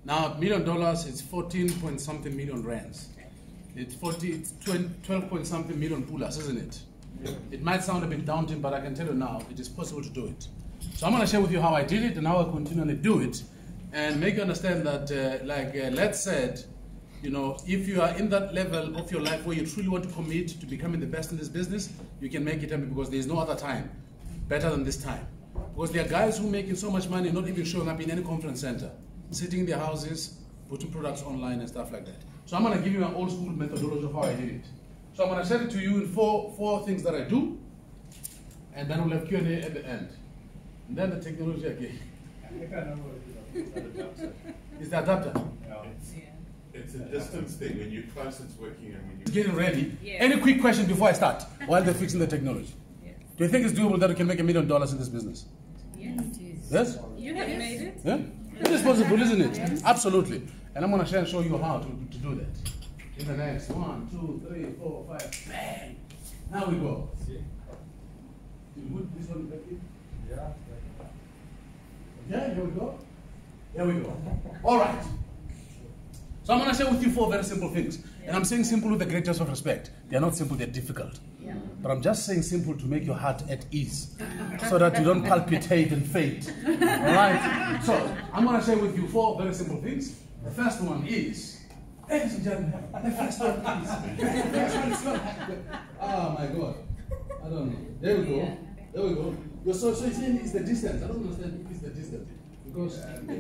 Now, $1 million, it's 14 point something million rands. It's 12 point something million pulas, isn't it? Yeah. It might sound a bit daunting, but I can tell you now, it is possible to do it. So I'm going to share with you how I did it and how I continually do it, and make you understand that, Let's said, you know, if you are in that level of your life where you truly want to commit to becoming the best in this business, you can make it happen, because there is no other time better than this time. Because there are guys who are making so much money, not even showing up in any conference center, sitting in their houses, putting products online and stuff like that. So I'm going to give you an old school methodology of how I did it. So I'm going to share it to you in four things that I do, and then we'll have Q&A at the end. And then the technology again. Is the adapter? It's a distance thing. When you're close, it's working, and when you're getting ready. Yeah. Any quick question before I start, while they're fixing the technology? Yeah. Do you think it's doable that we can make $1 million in this business? Yes, it is. Yes? You have made it. Yeah? It is possible, isn't it? Yes. Absolutely. And I'm going to share and show you how to do that. In the next 1, 2, 3, 4, 5. Bang! Now we go. Did you put this one back in? Yeah. Okay, here we go. Here we go. All right. So I'm going to share with you 4 very simple things. And I'm saying simple with the greatest of respect. They're not simple, they're difficult. Yeah. But I'm just saying simple to make your heart at ease, so that you don't palpitate and faint. All right? So I'm going to share with you 4 very simple things. The first one is, ladies and gentlemen, the first one is, oh my God. I don't know. There we go. There we go. So you're saying it's the distance. I don't understand if it's the distance. Because,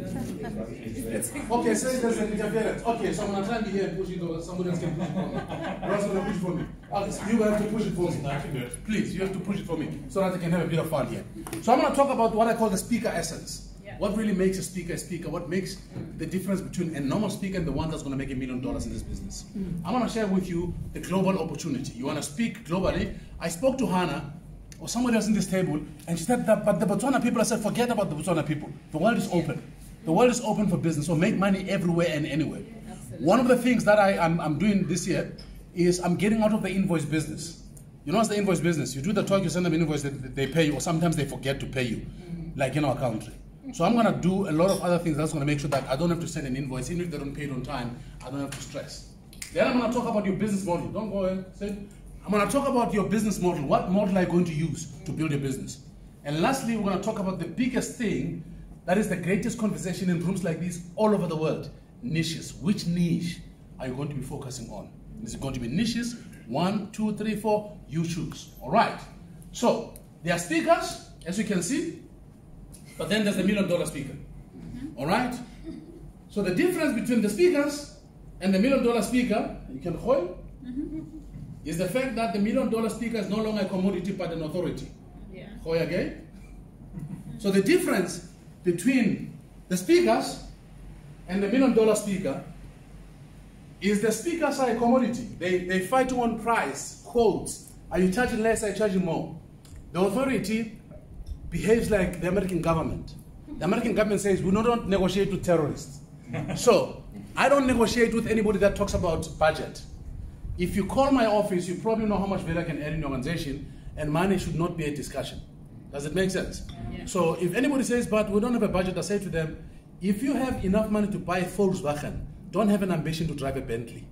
okay, say there's an interference. Okay, so I'm going to try to be here and push it, or someone else can push it for me. Ross going to push it for me. You have to push it for me. Please, you have to push it for me, so that I can have a bit of fun here. So I'm going to talk about what I call the speaker essence. Yeah. What really makes a speaker a speaker? What makes the difference between a normal speaker and the one that's going to make $1 million in this business? I'm going to share with you the global opportunity. You want to speak globally? I spoke to Hannah, or somebody else in this table, and she said that, but the Botswana people, I said, forget about the Botswana people. The world is open. The world is open for business, so make money everywhere and anywhere. Absolutely. One of the things that I'm doing this year is I'm getting out of the invoice business. You know what's the invoice business? You do the talk, you send them an invoice, they pay you, or sometimes they forget to pay you, like in our country. So I'm going to do a lot of other things that's going to make sure that I don't have to send an invoice. Even if they don't pay it on time, I don't have to stress. Then I'm going to talk about your business model. Don't go ahead, say it. I'm going to talk about your business model. What model are you going to use to build your business? And lastly, we're going to talk about the biggest thing that is the greatest conversation in rooms like this all over the world. Niches. Which niche are you going to be focusing on? Is it going to be niches? 1, 2, 3, 4, you choose. All right. So there are speakers, as you can see, but then there's the $1 million speaker. All right. So the difference between the speakers and the $1 million speaker, you can hold, is the fact that the $1 million speaker is no longer a commodity but an authority. Yeah. Hold again. So the difference between the speakers and the $1 million speaker is the speakers are a commodity. They fight on price, quotes. Are you charging less? Are you charging more? The authority behaves like the American government. The American government says we don't negotiate with terrorists. So I don't negotiate with anybody that talks about budget. If you call my office, you probably know how much value I can add in your organization, and money should not be a discussion. Does it make sense? Yeah. So if anybody says, but we don't have a budget, I say to them, if you have enough money to buy a Volkswagen, don't have an ambition to drive a Bentley.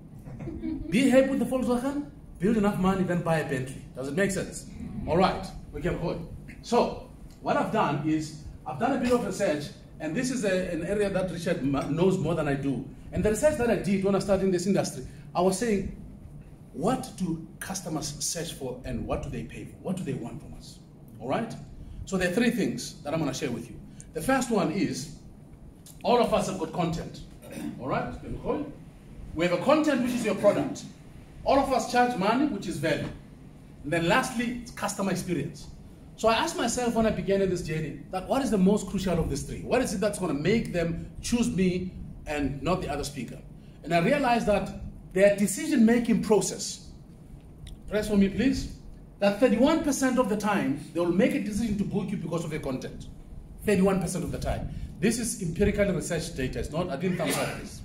Be happy with the Volkswagen, build enough money, then buy a Bentley. Does it make sense? All right, we can go. So what I've done is, I've done a bit of research, and this is an area that Richard knows more than I do. And the research that I did when I started in this industry, I was saying, what do customers search for and what do they pay for? What do they want from us? All right? So there are 3 things that I'm going to share with you. The first one is, all of us have got content. All right? We have a content, which is your product. All of us charge money, which is value. And then lastly, it's customer experience. So I asked myself when I began in this journey, that what is the most crucial of these 3? What is it that's going to make them choose me and not the other speaker? And I realized that their decision-making process, press for me please, that 31% of the time, they will make a decision to book you because of your content. 31% of the time. This is empirical research data, it's not, I didn't come up with this.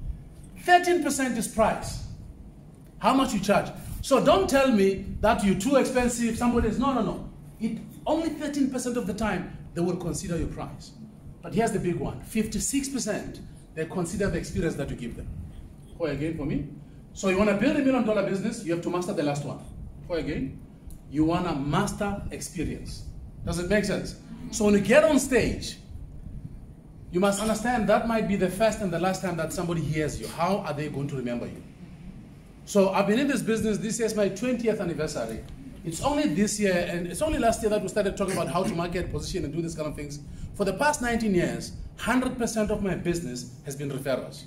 13% is price. How much you charge. So don't tell me that you're too expensive, somebody is, no. Only 13% of the time, they will consider your price. But here's the big one, 56%, they consider the experience that you give them. Go again for me. So you want to build $1 million business, you have to master the last one. Go again. You want to master experience. Does it make sense? So when you get on stage, you must understand that might be the first and the last time that somebody hears you. How are they going to remember you? So I've been in this business. This year is my 20th anniversary. It's only this year, and it's only last year that we started talking about how to market, position, and do this kind of things. For the past 19 years, 100% of my business has been referrals.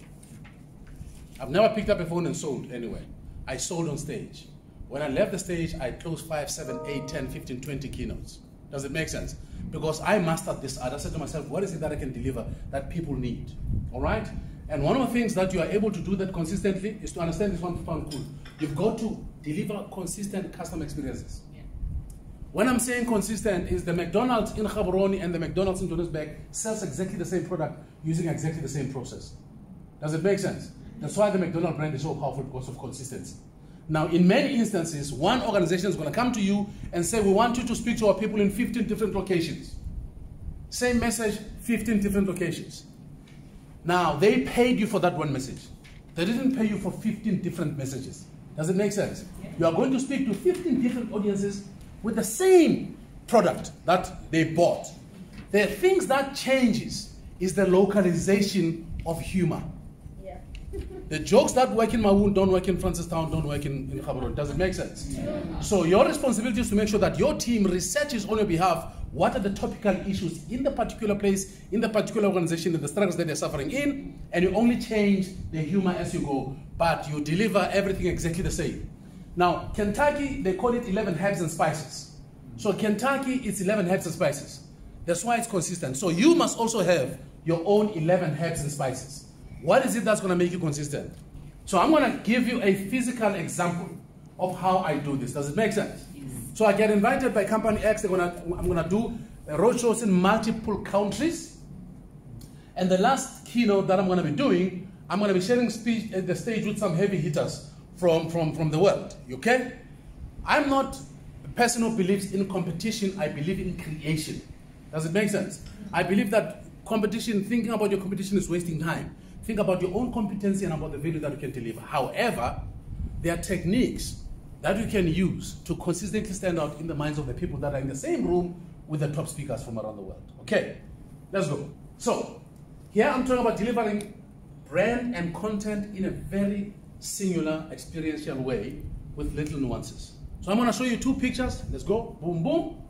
I've never picked up a phone and sold anyway. I sold on stage. When I left the stage, I closed 5, 7, 8, 10, 15, 20 keynotes. Does it make sense? Because I mastered this art. I said to myself, what is it that I can deliver that people need? All right? And one of the things that you are able to do that consistently is to understand this one found cool. You've got to deliver consistent customer experiences. Yeah. When I'm saying consistent, is the McDonald's in Gaborone and the McDonald's in Johannesburg sells exactly the same product using exactly the same process. Does it make sense? That's why the McDonald's brand is so powerful, because of consistency. Now, in many instances, one organization is going to come to you and say, we want you to speak to our people in 15 different locations. Same message, 15 different locations. Now, they paid you for that one message. They didn't pay you for 15 different messages. Does it make sense? Yeah. You are going to speak to 15 different audiences with the same product that they bought. The things that changes is the localization of humor. The jokes that work in Maun don't work in Francistown, don't work in Gaborone. Does it make sense? Yeah. So your responsibility is to make sure that your team researches on your behalf what are the topical issues in the particular place, in the particular organization, and the struggles that they're suffering in, and you only change the humor as you go, but you deliver everything exactly the same. Now, Kentucky, they call it 11 herbs and spices. So Kentucky, it's 11 herbs and spices. That's why it's consistent. So you must also have your own 11 herbs and spices. What is it that's going to make you consistent? So I'm going to give you a physical example of how I do this. Does it make sense? Yes. So I get invited by company X. I'm going to do roadshows in multiple countries. And the last keynote that I'm going to be doing, I'm going to be sharing speech at the stage with some heavy hitters from the world. Okay? I'm not a person who believes in competition. I believe in creation. Does it make sense? I believe that competition, thinking about your competition is wasting time. Think about your own competency and about the value that you can deliver. However, there are techniques that you can use to consistently stand out in the minds of the people that are in the same room with the top speakers from around the world. Okay, let's go. So, here I'm talking about delivering brand and content in a very singular, experiential way with little nuances. So I'm going to show you two pictures. Let's go. Boom, boom.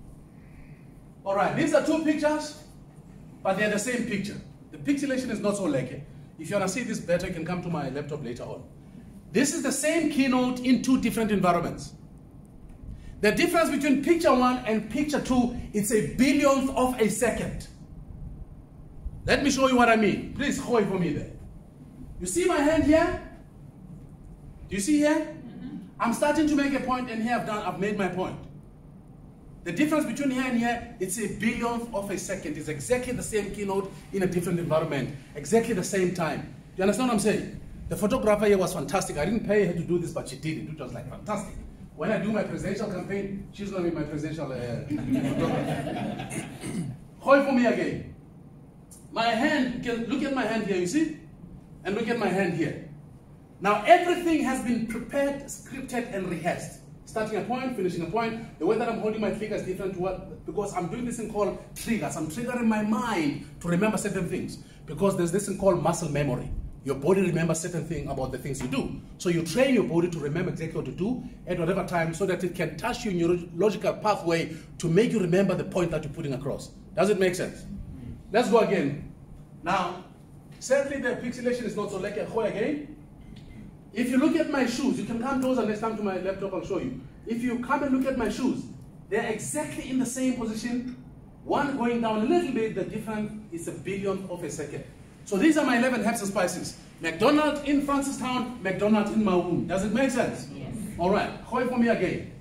All right, these are two pictures, but they're the same picture. The pixelation is not so lecky. If you want to see this better, you can come to my laptop later on. This is the same keynote in two different environments. The difference between picture 1 and picture 2, it's a billionth of a second. Let me show you what I mean. Please hold for me there. You see my hand here? Do you see here? Mm-hmm. I'm starting to make a point, and here I've made my point. The difference between here and here, it's a billionth of a second. It's exactly the same keynote in a different environment, exactly the same time. Do you understand what I'm saying? The photographer here was fantastic. I didn't pay her to do this, but she did it. It was like fantastic. When I do my presidential campaign, she's going to be my presidential photographer. Hold for me again. My hand, look at my hand here, you see? And look at my hand here. Now everything has been prepared, scripted, and rehearsed. Starting a point, finishing a point. The way that I'm holding my trigger is different to what, because I'm doing this thing called triggers. I'm triggering my mind to remember certain things. Because there's this thing called muscle memory. Your body remembers certain things about the things you do. So you train your body to remember exactly what to do at whatever time so that it can touch your neurological pathway to make you remember the point that you're putting across. Does it make sense? Let's go again. Now, certainly the pixelation is not so like a hoe again. If you look at my shoes, you can come closer next time to my laptop, I'll show you. If you come and look at my shoes, they're exactly in the same position. One going down a little bit, the difference is a billionth of a second. So these are my 11 herbs and spices. McDonald's in Francistown, McDonald's in Maun. Does it make sense? Yes. All right, hoy for me again.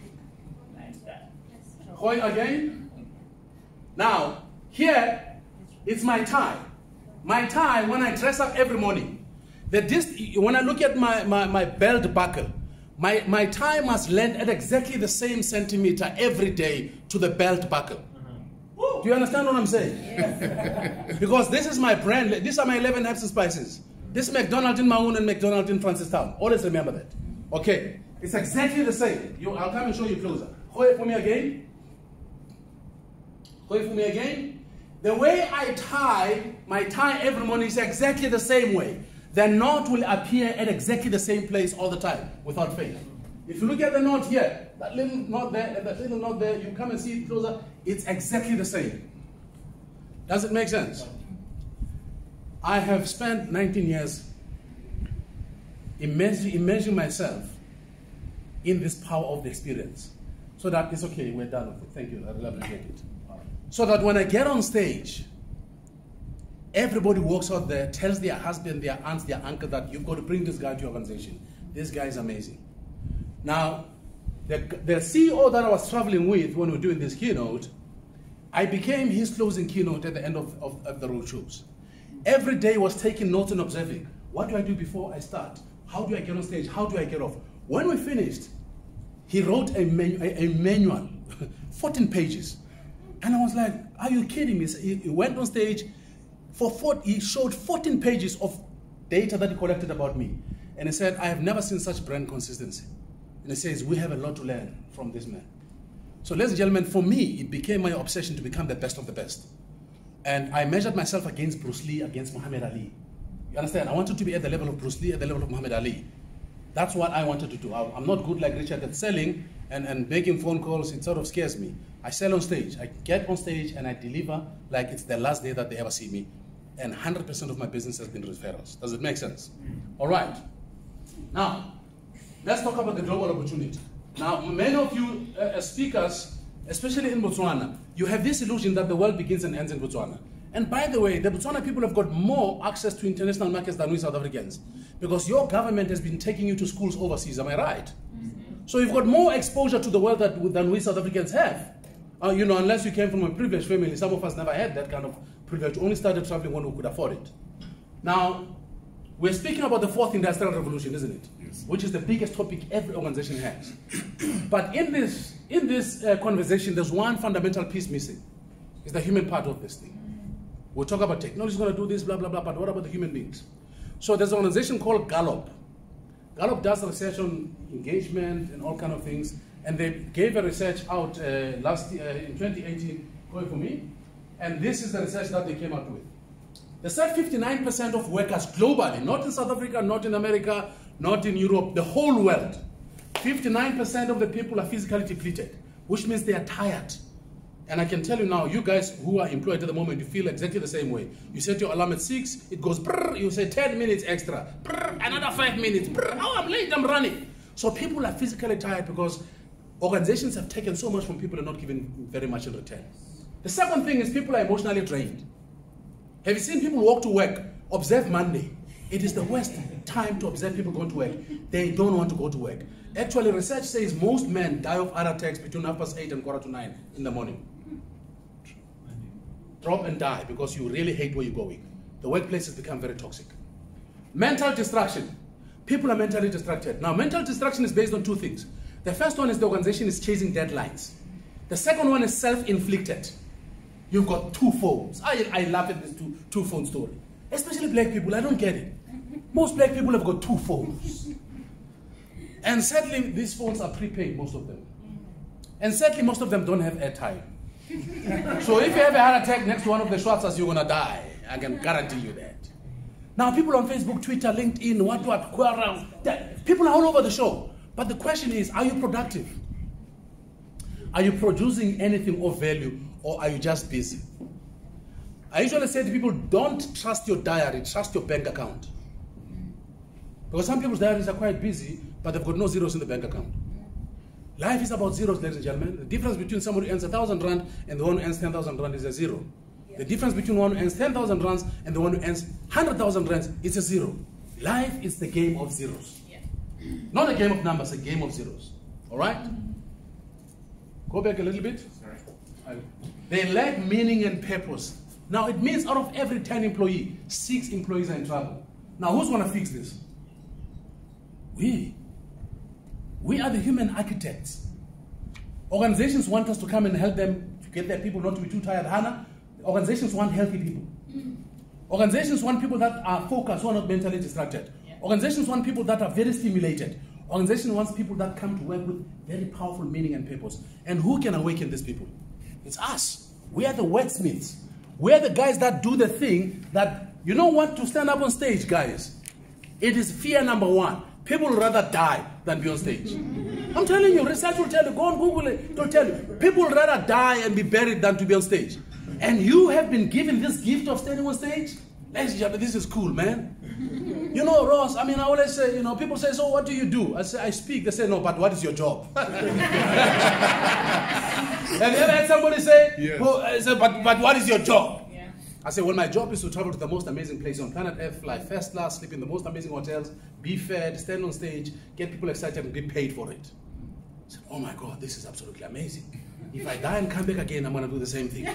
Hoy again. Now, here, it's my tie. My tie, when I dress up every morning, when I look at my belt buckle, my tie must land at exactly the same centimeter every day to the belt buckle. Do Do you understand what I'm saying? Yes. Because this is my brand. These are my 11 herbs and spices. This is McDonald's in Maun and McDonald's in Francistown. Always remember that. Okay. It's exactly the same. I'll come and show you closer. Hold it for me again. Hold it for me again. The way I tie my tie every morning is exactly the same way. The knot will appear at exactly the same place all the time without fail. If you look at the knot here, that little knot there, and that little knot there, you come and see it closer, it's exactly the same. Does it make sense? I have spent 19 years immersing myself in this power of the experience. So that it's okay, we're done with it. Thank you, I'll appreciate it. So that when I get on stage, everybody walks out there, tells their husband, their aunts, their uncle that you've got to bring this guy to your organization. This guy is amazing. Now, the CEO that I was traveling with when we were doing this keynote, I became his closing keynote at the end of the road shows. Every day was taking notes and observing. What do I do before I start? How do I get on stage? How do I get off? When we finished, he wrote a manual, 14 pages. And I was like, are you kidding me? He went on stage, he showed 14 pages of data that he collected about me. And he said, I have never seen such brand consistency. And he says, we have a lot to learn from this man. So ladies and gentlemen, for me, it became my obsession to become the best of the best. And I measured myself against Bruce Lee, against Muhammad Ali. You understand? I wanted to be at the level of Bruce Lee, at the level of Muhammad Ali. That's what I wanted to do. I'm not good like Richard at selling and making phone calls. It sort of scares me. I sell on stage. I get on stage and I deliver like it's the last day that they ever see me. And 100% of my business has been referrals. Does it make sense? All right. Now, let's talk about the global opportunity. Now, many of you speakers, especially in Botswana, you have this illusion that the world begins and ends in Botswana. And by the way, the Botswana people have got more access to international markets than we South Africans, because your government has been taking you to schools overseas, am I right? So you've got more exposure to the world than we South Africans have. You know, unless you came from a privileged family, some of us never had that kind of privilege. We only started traveling when we could afford it. Now, we're speaking about the 4th Industrial Revolution, isn't it? Yes. Which is the biggest topic every organization has. But in this conversation, there's one fundamental piece missing. It's the human part of this thing. We'll talk about technology is going to do this, blah, blah, blah, but what about the human beings? So there's an organization called Gallup. Gallup does research on engagement and all kind of things. And they gave a research out last year, in 2018, going for me. And this is the research that they came out with. They said 59% of workers globally, not in South Africa, not in America, not in Europe, the whole world, 59% of the people are physically depleted, which means they are tired. And I can tell you now, you guys who are employed at the moment, you feel exactly the same way. You set your alarm at 6, it goes brrr, you say 10 minutes extra, brrr, another 5 minutes, brrr, oh, I'm late, I'm running. So people are physically tired because organizations have taken so much from people and not given very much in return. The second thing is people are emotionally drained. Have you seen people walk to work? Observe Monday. It is the worst time to observe people going to work. They don't want to go to work. Actually, research says most men die of heart attacks between 8:30 and 8:45 in the morning. Drop and die because you really hate where you're going. The workplace has become very toxic. Mental distraction. People are mentally distracted. Now, mental distraction is based on 2 things. The first one is the organization is chasing deadlines. The second one is self-inflicted. You've got 2 phones. I laugh at this two phone story. Especially black people, I don't get it. Most black people have got 2 phones. And sadly, these phones are prepaid, most of them. And sadly, most of them don't have airtime. So if you have a heart attack next to one of the Schwarzers, you're going to die. I can guarantee you that. Now, people on Facebook, Twitter, LinkedIn, what, Quora, people are all over the show. But the question is, are you productive? Are you producing anything of value, or are you just busy? I usually say to people, don't trust your diary, trust your bank account. Because some people's diaries are quite busy, but they've got no zeros in the bank account. Life is about zeros, ladies and gentlemen. The difference between somebody who earns 1,000 rand and the one who earns 10,000 rand is a zero. The difference between one who earns 10,000 rands and the one who earns 100,000 rands is a zero. Life is the game of zeros. Not a game of numbers, a game of zeros. All right? Go back a little bit. Sorry. They lack meaning and purpose. Now, it means out of every 10 employees, 6 employees are in trouble. Now, who's going to fix this? We. We are the human architects. Organizations want us to come and help them get their people not to be too tired. Hannah, organizations want healthy people. Organizations want people that are focused, who are not mentally distracted. Yeah. Organizations want people that are very stimulated. Organization wants people that come to work with very powerful meaning and purpose. And who can awaken these people? It's us. We are the wordsmiths. We are the guys that do the thing that, you know what, to stand up on stage, guys, it is fear number one. People would rather die than be on stage. I'm telling you, research will tell you, go on Google it, it'll tell you. People would rather die and be buried than to be on stage. And you have been given this gift of standing on stage? Ladies and gentlemen, this is cool, man. You know, Ross, I mean, I always say, you know, people say, so what do you do? I say, I speak. They say, no, but what is your job? Have you ever had somebody say, yes. but what is your job? Yeah. I say, well, my job is to travel to the most amazing place on planet Earth, fly first class, sleep in the most amazing hotels, be fed, stand on stage, get people excited and be paid for it. I said, oh my God, this is absolutely amazing. If I die and come back again, I'm going to do the same thing.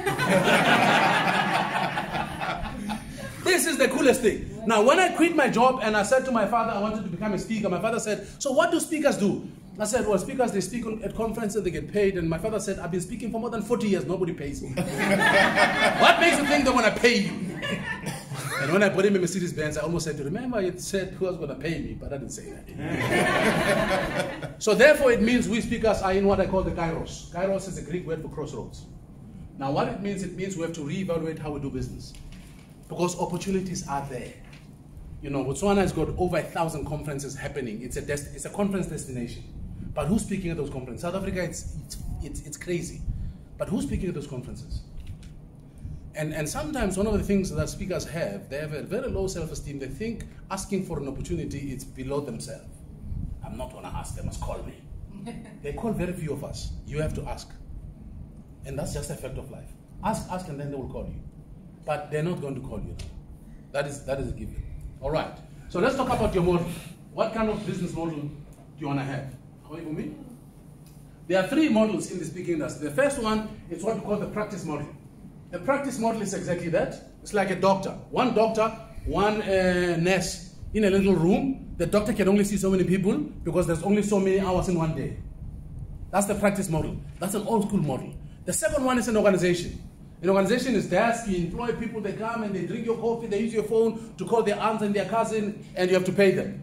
This is the coolest thing. Now, when I quit my job and I said to my father, I wanted to become a speaker, my father said, so what do speakers do? I said, well, speakers, they speak at conferences, they get paid. And my father said, I've been speaking for more than 40 years, nobody pays me. What makes you think they're going to pay you? And when I put him in Mercedes Benz, I almost said, remember, it said who was going to pay me, but I didn't say that. So therefore, it means we speakers are in what I call the kairos. Kairos is a Greek word for crossroads. Now, what it means we have to reevaluate how we do business. Because opportunities are there. You know, Botswana has got over 1,000 conferences happening. It's a conference destination. But who's speaking at those conferences? South Africa, it's crazy. But who's speaking at those conferences? And sometimes one of the things that speakers have, they have a very low self-esteem. They think asking for an opportunity is below themselves. I'm not going to ask, they must call me. They call very few of us. You have to ask. And that's just a fact of life. Ask, and then they will call you. But they're not going to call you. That is a given. All right. So let's talk about your model. What kind of business model do you want to have? How for me? There are 3 models in the speaking industry. The first one is what we call the practice model. The practice model is exactly that. It's like a doctor. One doctor, one nurse in a little room. The doctor can only see so many people because there's only so many hours in one day. That's the practice model. That's an old school model. The second one is an organization. An organization is desk, you employ people, they come and they drink your coffee, they use your phone to call their aunt and their cousin, and you have to pay them.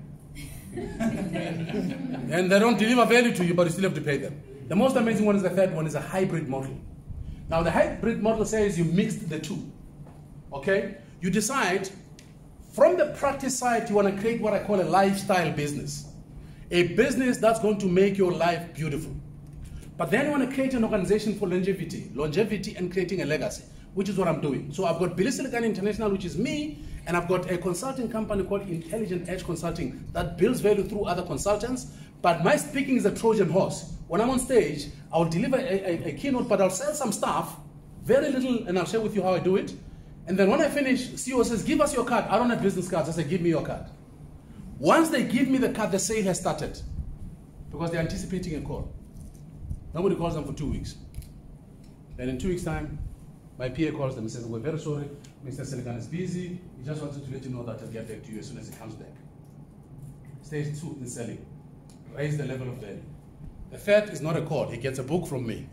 And they don't deliver value to you, but you still have to pay them. The most amazing one is the third one, is a hybrid model. Now the hybrid model says you mixed the two. Okay? You decide, from the practice side, you want to create what I call a lifestyle business. A business that's going to make your life beautiful. But then you want to create an organization for longevity and creating a legacy, which is what I'm doing. So I've got Billy Selekane International, which is me, and I've got a consulting company called Intelligent Edge Consulting that builds value through other consultants. But my speaking is a Trojan horse. When I'm on stage, I'll deliver a keynote, but I'll sell some stuff, very little, and I'll share with you how I do it. And then when I finish, CEO says, give us your card. I don't have business cards. I say, give me your card. Once they give me the card, the sale has started because they're anticipating a call. Nobody calls them for 2 weeks. Then in 2 weeks' time, my PA calls them and says, we're very sorry, Mr. Selekane is busy. He just wanted to let you know that I'll get back to you as soon as he comes back. Stage 2 is selling. Raise the level of value. The third is not a call. He gets a book from me.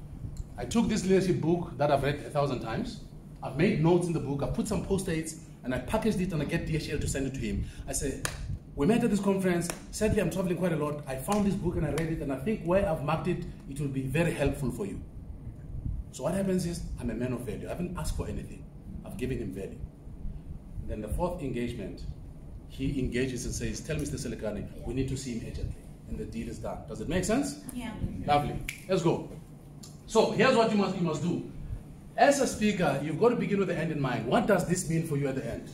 I took this leadership book that I've read 1,000 times. I've made notes in the book. I put some post-its and I packaged it and I get DHL to send it to him. I say, we met at this conference. Sadly, I'm traveling quite a lot. I found this book and I read it, and I think where I've marked it, it will be very helpful for you. So what happens is, I'm a man of value. I haven't asked for anything. I've given him value. And then the 4th engagement, he engages and says, tell Mr. Selekane, we need to see him urgently. And the deal is done. Does it make sense? Yeah. Lovely. Let's go. So here's what you must do. As a speaker, you've got to begin with the end in mind. What does this mean for you at the end?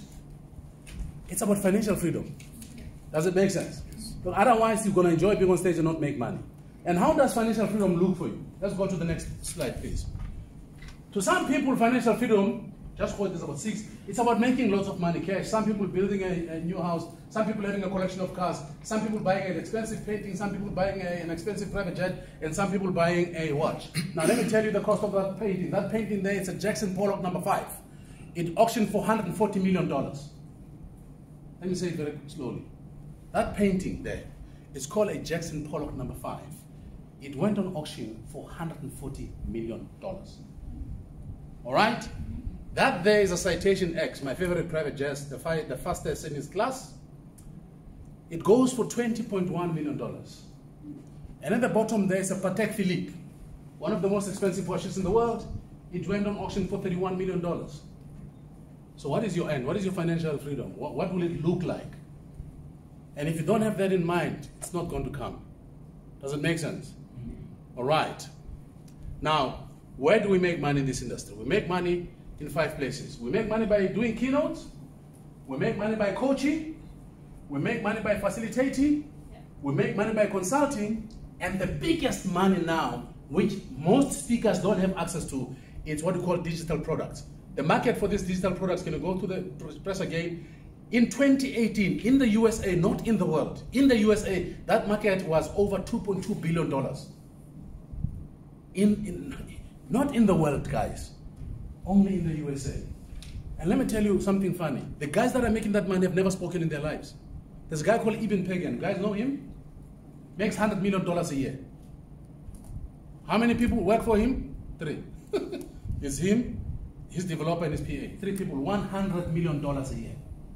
It's about financial freedom. Does it make sense? But otherwise, you're going to enjoy being on stage and not make money. And how does financial freedom look for you? Let's go to the next slide, please. To some people, financial freedom, just hold this about 6, it's about making lots of money, cash. Some people building a new house. Some people having a collection of cars. Some people buying an expensive painting. Some people buying an expensive private jet. And some people buying a watch. Now, let me tell you the cost of that painting. That painting there, it's a Jackson Pollock number 5. It auctioned for $140 million. Let me say it very slowly. That painting there is called a Jackson Pollock number 5. It went on auction for $140 million. All right? That there is a Citation X, my favorite private jet, the fastest in its class. It goes for $20.1 million. And at the bottom there is a Patek Philippe, one of the most expensive watches in the world. It went on auction for $31 million. So what is your end? What is your financial freedom? What will it look like? And if you don't have that in mind, it's not going to come. Does it make sense? All right. Now, where do we make money in this industry? We make money in 5 places. We make money by doing keynotes. We make money by coaching. We make money by facilitating. We make money by consulting. And the biggest money now, which most speakers don't have access to, is what we call digital products. The market for these digital products, can you go to the press again? In 2018, in the USA, not in the world, in the USA, that market was over $2.2 billion. Not in the world, guys, only in the USA. And let me tell you something funny. The guys that are making that money have never spoken in their lives. There's a guy called Eben Pagan. You guys know him? Makes $100 million a year. How many people work for him? 3. It's him, his developer, and his PA. 3 people, $100 million a year.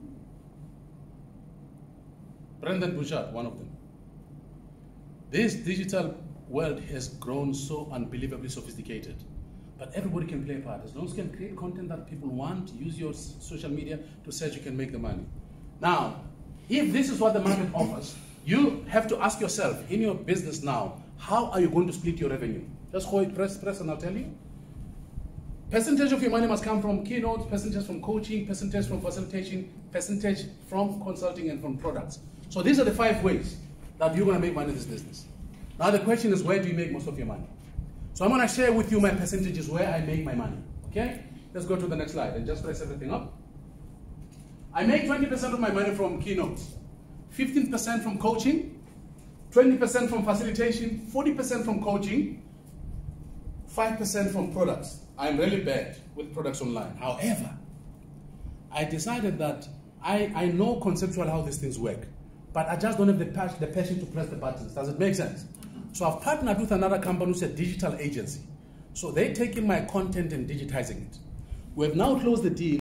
Brendan Bouchard, one of them. This digital world has grown so unbelievably sophisticated. But everybody can play a part. As long as you can create content that people want, use your social media to search, you can make the money. Now, if this is what the market offers, you have to ask yourself, in your business now, how are you going to split your revenue? Just hold it, press, and I'll tell you. Percentage of your money must come from keynotes, percentage from coaching, percentage from facilitation, percentage from consulting, and from products. So these are the 5 ways that you're going to make money in this business. Now the question is, where do you make most of your money? So I'm going to share with you my percentages where I make my money. Okay? Let's go to the next slide and just press everything up. I make 20% of my money from keynotes, 15% from coaching, 20% from facilitation, 40% from coaching, 5% from products. I'm really bad with products online. However, I decided that I know conceptually how these things work, but I just don't have the passion to press the buttons. Does it make sense? So I've partnered with another company who's a digital agency. So they're taking my content and digitizing it. We have now closed the deal.